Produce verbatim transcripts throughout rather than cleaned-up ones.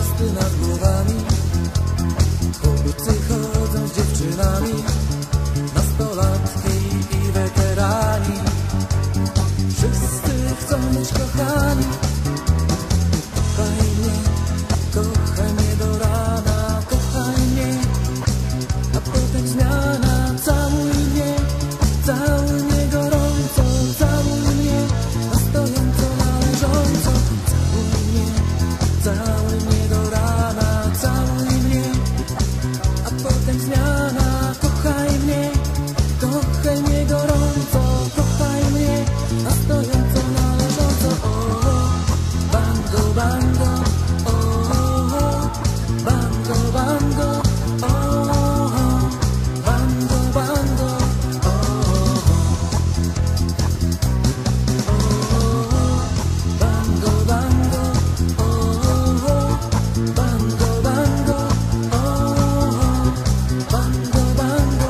gwiazdy nad głowami, chłopcy chodzą z dziewczynami, nastolatki i weterani. Wszyscy chcą być kochani. Kochaj mnie, kochaj mnie do rana, kochaj mnie, a potem zmiana. Całuj mnie, całuj mnie gorąco, całuj mnie na stojąco, na leżąco. Całuj mnie, całuj mnie do rana, całuj mnie, a potem zmiana. Kochaj mnie, kochaj mnie gorąco, kochaj mnie na stojąco, na leżąco. O, bango, bango, o, bango, bango, o, bango, bango, o, bango, bango, o, bango, bango, o, bango, bango,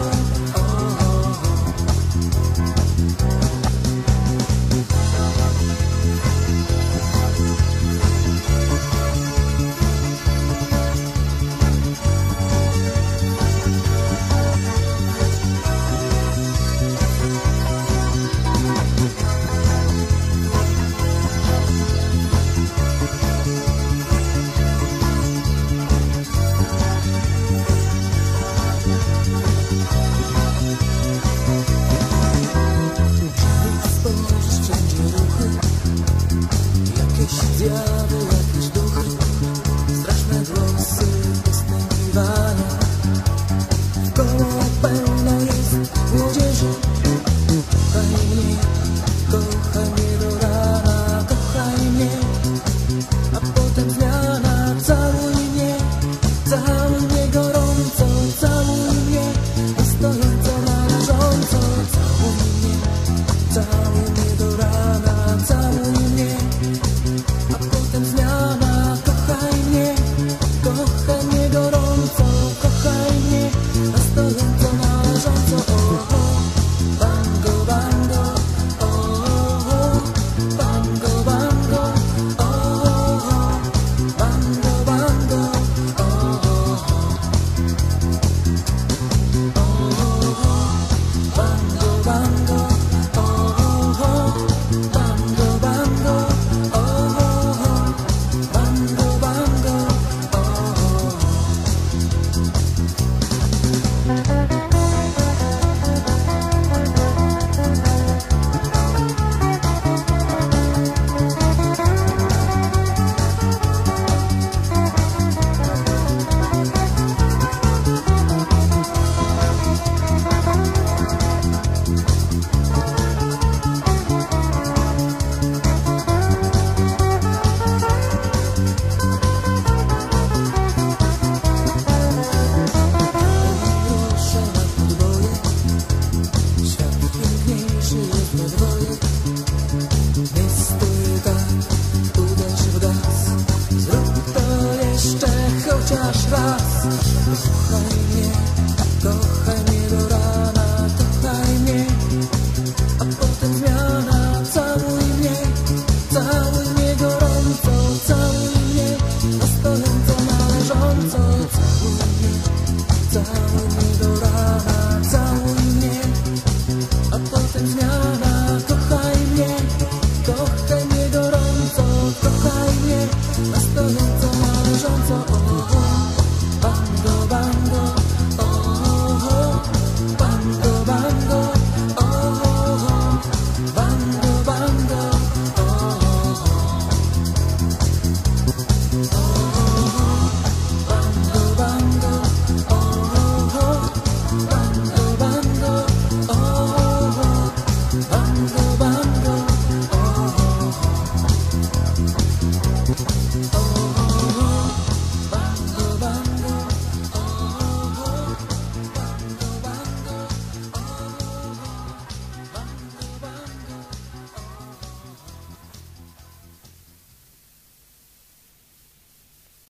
spojrzysz wszędzie ruchy, jakieś zjawy, jakieś duchy, straszne głosy, postępowania. Wkoło pełno jest młodzieży. Kochaj mnie, kochaj mnie do rana, kochaj mnie, a potem zmiana. Całuj mnie, całuj mnie gorąco, całuj mnie na stojąco, na leżąco. Całuj mnie, całuj mnie do rana, całuj mnie, a potem zmiana. Kochaj mnie, kochaj mnie gorąco, kochaj mnie na stojąco, na leżąco. O, bango, bango, o, bango, bango, o, bango, bango, o, bango, bango, o, bango, bango, o, bango, bango, o. Proszę na podwoje, świat piękniejszy jest we dwoje. Nie stój tak, uderz w gaz, zrób to jeszcze chociaż raz. Kochaj